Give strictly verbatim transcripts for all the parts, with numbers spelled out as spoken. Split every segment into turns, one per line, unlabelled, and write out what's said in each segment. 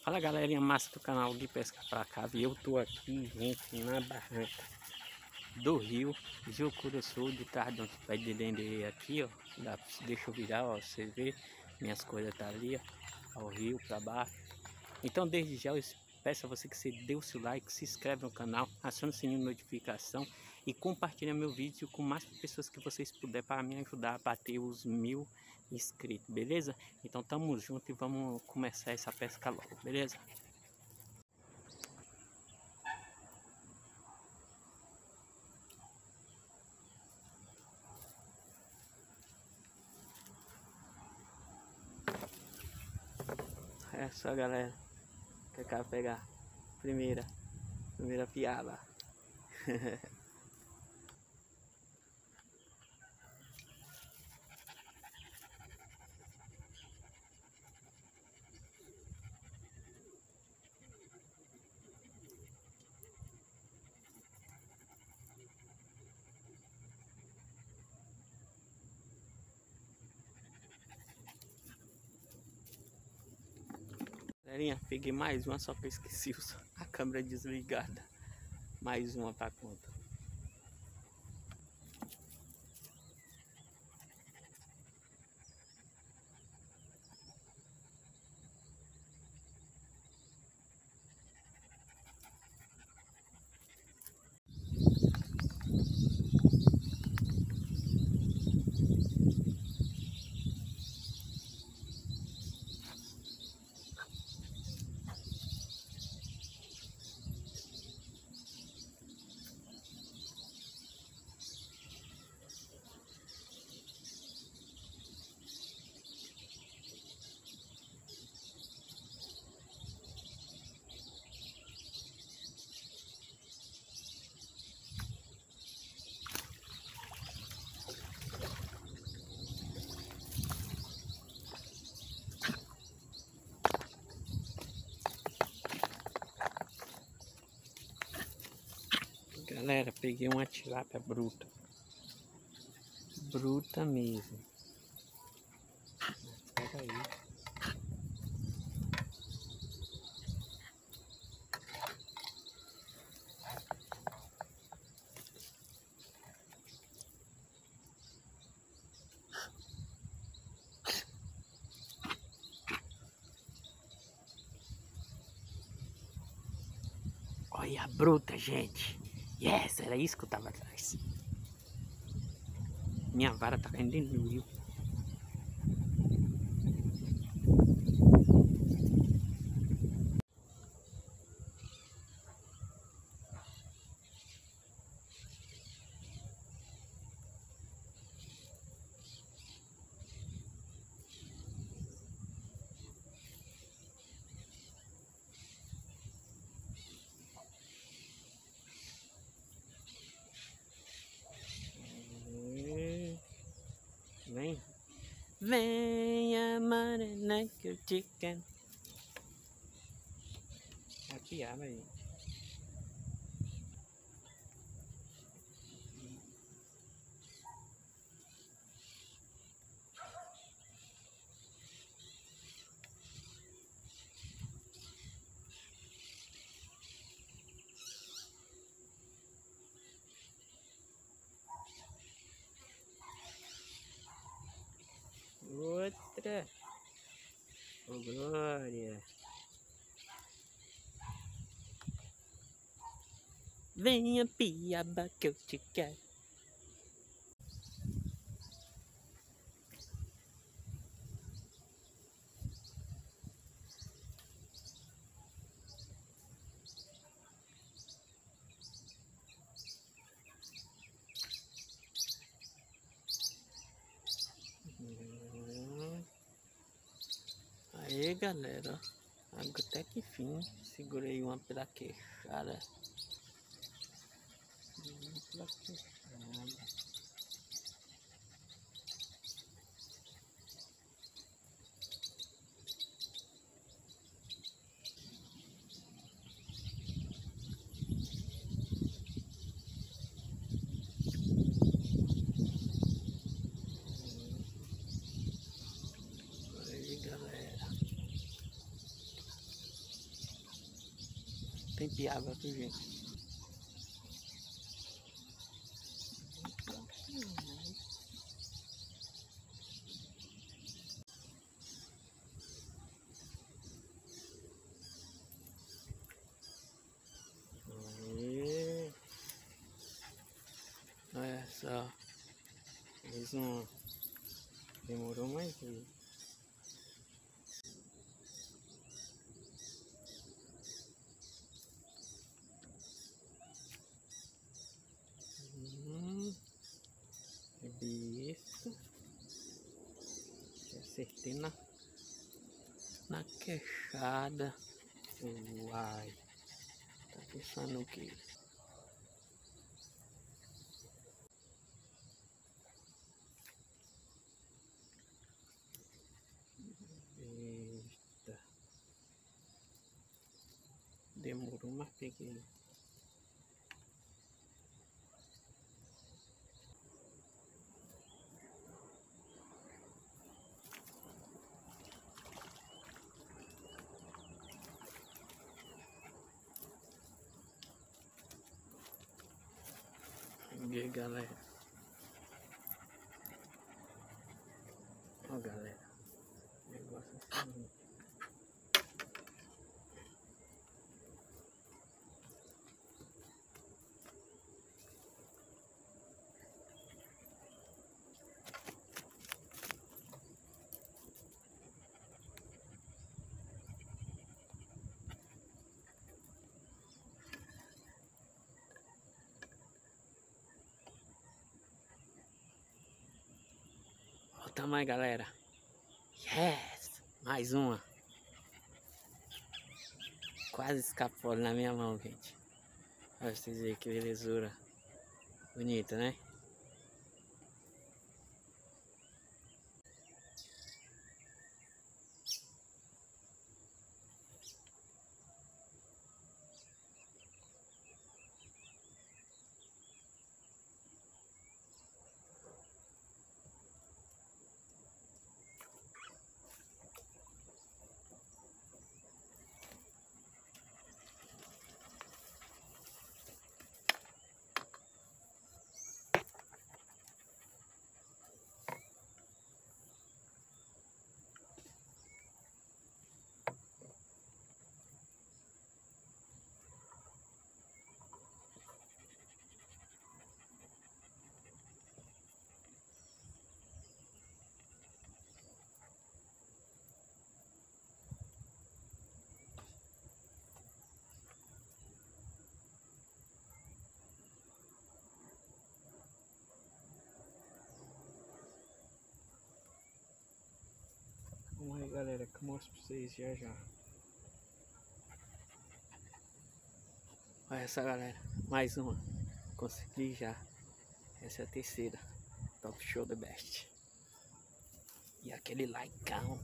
Fala galerinha massa do canal de pesca pra cá. E eu tô aqui, gente, na barranca do rio Jucuruçu, de trás de um pé de dendê aqui, ó. Dá, deixa eu virar, ó, você vê, minhas coisas tá ali, ó, ao rio pra baixo. Então desde já eu peço a você que você dê o seu like, se inscreve no canal, aciona o sininho de notificação e compartilha meu vídeo com mais pessoas que vocês puderem para me ajudar a bater os mil inscritos, beleza? Então tamo junto e vamos começar essa pesca logo, beleza? É só galera, que eu quero pegar primeira, primeira piaba. Galerinha, peguei mais uma, só que eu esqueci a câmera desligada. Mais uma pra conta. Galera, peguei uma tilápia bruta. Bruta mesmo. Pega aí. Olha a bruta, gente. Yes, era isso que eu tava atrás. Minha vara tá caindo dentro do rio. Vem. Venha, morena, que eu te quero. É a piaba aí. Outra. Ô, glória. Venha, piaba, que eu te quero. Aí galera, até que fim segurei uma pela queixada. Pela queixada. Aí galera, Tem piaba aqui, gente. Aí. Olha só. Eles não... Demorou mais aí. Hum, é besta. Acertei na, na queixada. Uai. Tá pensando o quê? Besta. Demorou, mas peguei. E aí, galera, ó galera, negócio assim. Olha o tamanho, galera. Yes! Mais uma. Quase escapou na minha mão, gente. Olha vocês verem que belezura. Bonita, né? Vamos aí, galera, que eu mostro pra vocês já já. Olha essa, galera, mais uma. Consegui já. Essa é a terceira. Top show the best. E aquele likeão.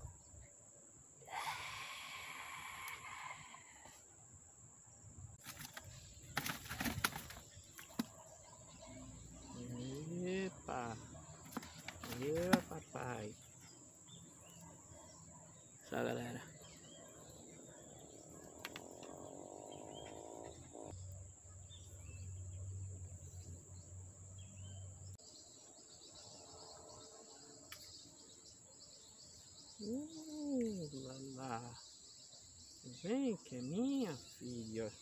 Epa! Epa, papai! Só, galera. Uh, lá, lá. Vem que é minha filha.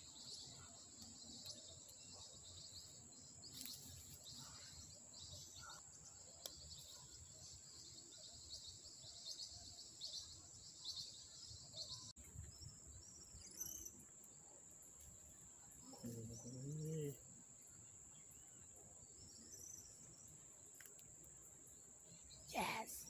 Yes!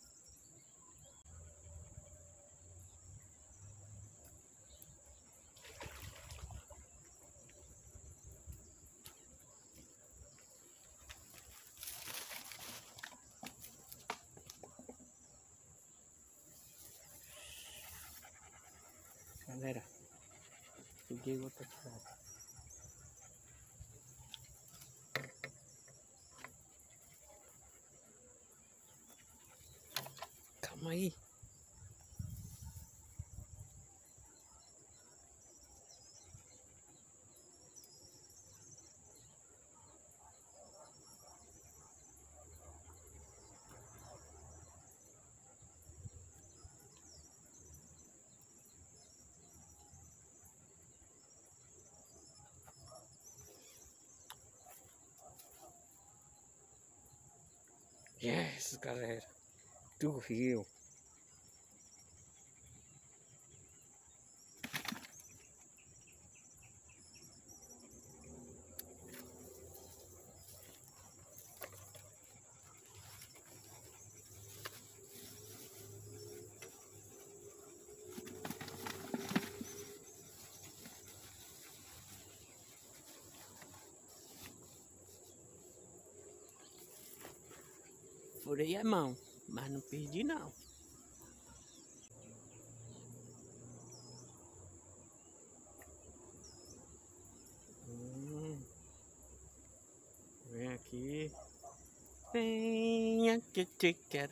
Galera, peguei outra tirada. Calma aí. Yes, galera, do rio. Furei a mão, mas não perdi não. Hum, vem aqui. Venha que te quero.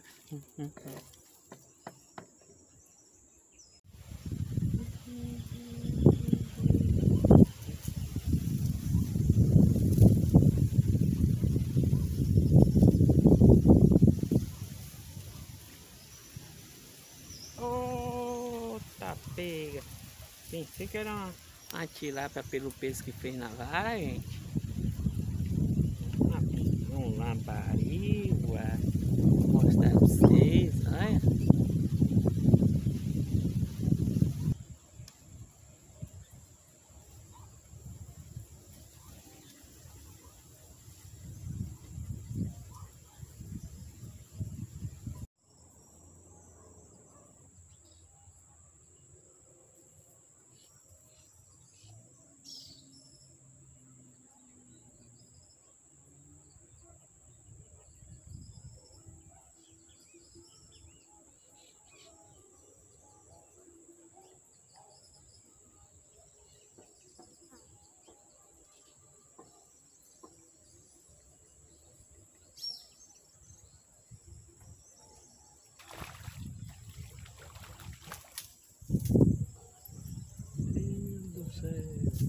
Oh, tá pega. Pensei que era uma, uma tilápia pelo peso que fez na vara, gente. Um lambariba. Vou mostrar pra vocês, olha. Meu Deus do céu.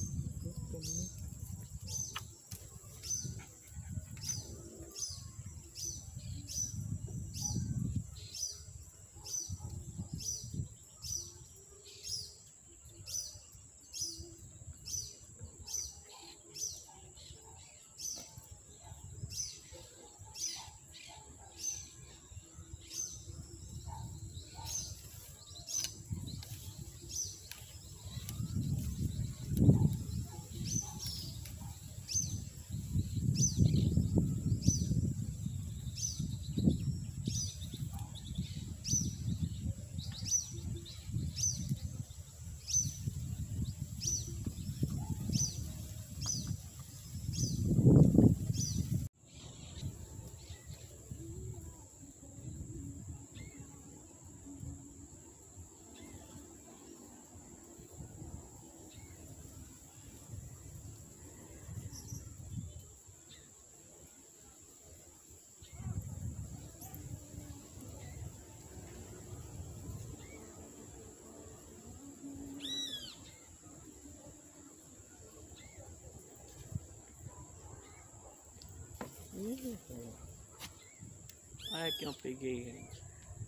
Uhum. Olha que eu peguei, gente.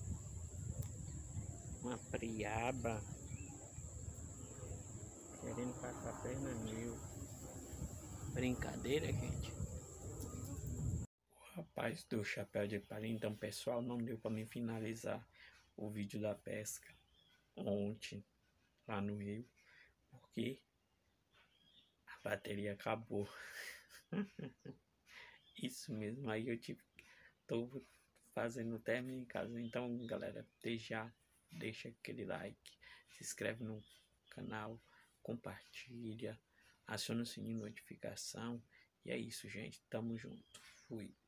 Uma priaba. Querendo passar a perna mil. Brincadeira, gente. O rapaz do chapéu de palha. Então, pessoal, não deu para mim finalizar o vídeo da pesca ontem lá no rio, porque a bateria acabou. Isso mesmo, aí eu tive, tô fazendo término em casa. Então, galera, desde já deixa aquele like, se inscreve no canal, compartilha, aciona o sininho de notificação. E é isso, gente. Tamo junto. Fui.